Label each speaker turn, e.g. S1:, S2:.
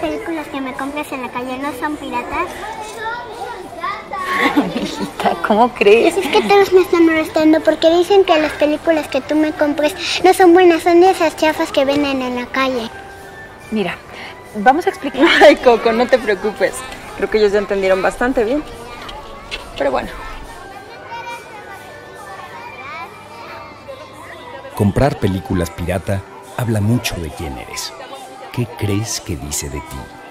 S1: películas que me compras en la calle no son piratas?
S2: Hijita, ¿cómo crees?
S1: Es que todos me están molestando porque dicen que las películas que tú me compres no son buenas, son de esas chafas que venden en la calle.
S2: Mira, vamos a explicar. Ay, Coco, no te preocupes. Creo que ellos ya entendieron bastante bien. Pero bueno.
S3: Comprar películas pirata habla mucho de quién eres. ¿Qué crees que dice de ti?